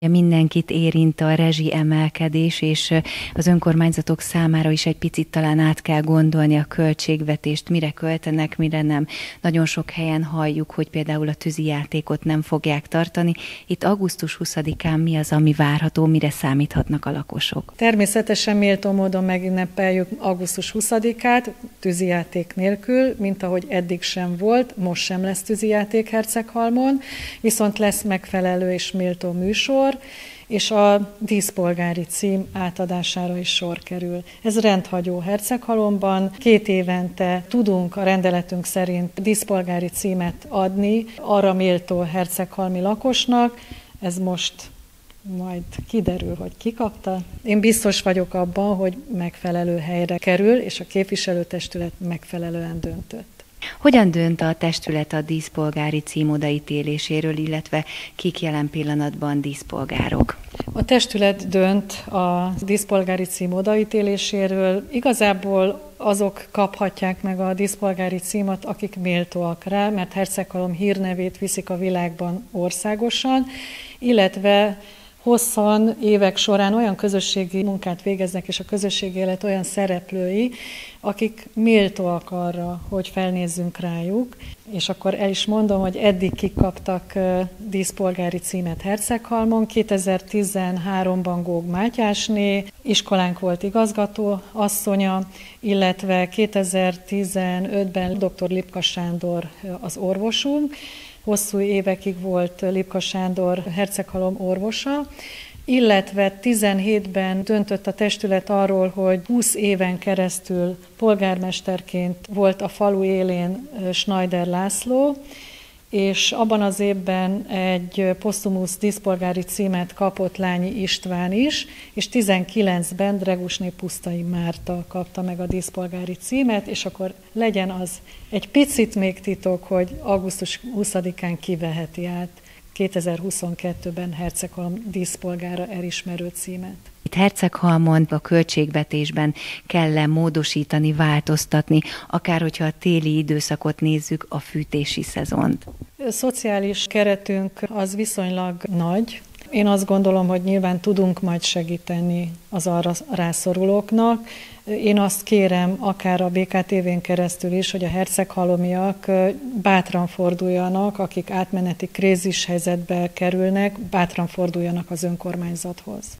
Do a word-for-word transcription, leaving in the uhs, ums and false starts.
Mindenkit érint a rezsiemelkedés, és az önkormányzatok számára is egy picit talán át kell gondolni a költségvetést, mire költenek, mire nem. Nagyon sok helyen halljuk, hogy például a tűzijátékot nem fogják tartani. Itt augusztus huszadikán mi az, ami várható, mire számíthatnak a lakosok? Természetesen méltó módon megünnepeljük augusztus huszadikát tűzijáték nélkül, mint ahogy eddig sem volt, most sem lesz tűzijáték Herceghalmon, viszont lesz megfelelő és méltó műsor, és a díszpolgári cím átadására is sor kerül. Ez rendhagyó Herceghalomban. Két évente tudunk a rendeletünk szerint díszpolgári címet adni arra méltó herceghalmi lakosnak. Ez most majd kiderül, hogy ki kapta. Én biztos vagyok abban, hogy megfelelő helyre kerül, és a képviselőtestület megfelelően döntött. Hogyan dönt a testület a díszpolgári cím odaítéléséről, illetve kik jelen pillanatban díszpolgárok? A testület dönt a díszpolgári cím odaítéléséről. Igazából azok kaphatják meg a díszpolgári címet, akik méltóak rá, mert Herceghalom hírnevét viszik a világban országosan, illetve hosszan évek során olyan közösségi munkát végeznek, és a közösségi élet olyan szereplői, akik méltóak arra, hogy felnézzünk rájuk. És akkor el is mondom, hogy eddig kik kaptak díszpolgári címet Herceghalmon. kétezer-tizenháromban Góg Mátyásné, iskolánk volt igazgató asszonya, illetve kétezer-tizenötben dr. Lipka Sándor az orvosunk. Hosszú évekig volt Lipka Sándor Herceghalom orvosa, illetve tizenhétben döntött a testület arról, hogy húsz éven keresztül polgármesterként volt a falu élén Schneider László, és abban az évben egy posztumusz díszpolgári címet kapott Lányi István is, és tizenkilencben Dregusné Pusztai Márta kapta meg a díszpolgári címet, és akkor legyen az egy picit még titok, hogy augusztus huszadikán kiveheti át kétezer-huszonkettőben Herceghalom díszpolgára elismerő címet. Itt Herceghalmon a költségvetésben kell módosítani, változtatni, akár hogyha a téli időszakot nézzük, a fűtési szezont. A szociális keretünk az viszonylag nagy. Én azt gondolom, hogy nyilván tudunk majd segíteni az arra rászorulóknak. Én azt kérem, akár a bé ká té vén keresztül is, hogy a herceghalomiak bátran forduljanak, akik átmeneti krízis helyzetbe kerülnek, bátran forduljanak az önkormányzathoz.